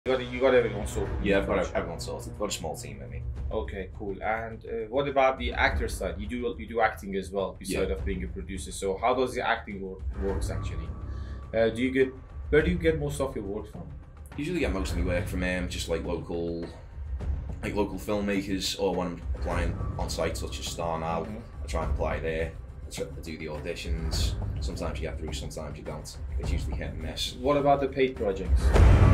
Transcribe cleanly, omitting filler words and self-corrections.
You got everyone sorted. Yeah, I've got everyone sorted. I've got a small team with me. Okay, cool. And what about the actor side? You do acting as well, beside of being a producer. So how does the acting works actually? Where do you get most of your work from? Usually get most of my work from just like local filmmakers, or when I'm applying on sites such as Star Now, I try and apply there. I do the auditions. Sometimes you get through, sometimes you don't. It's usually hit and miss. What about the paid projects?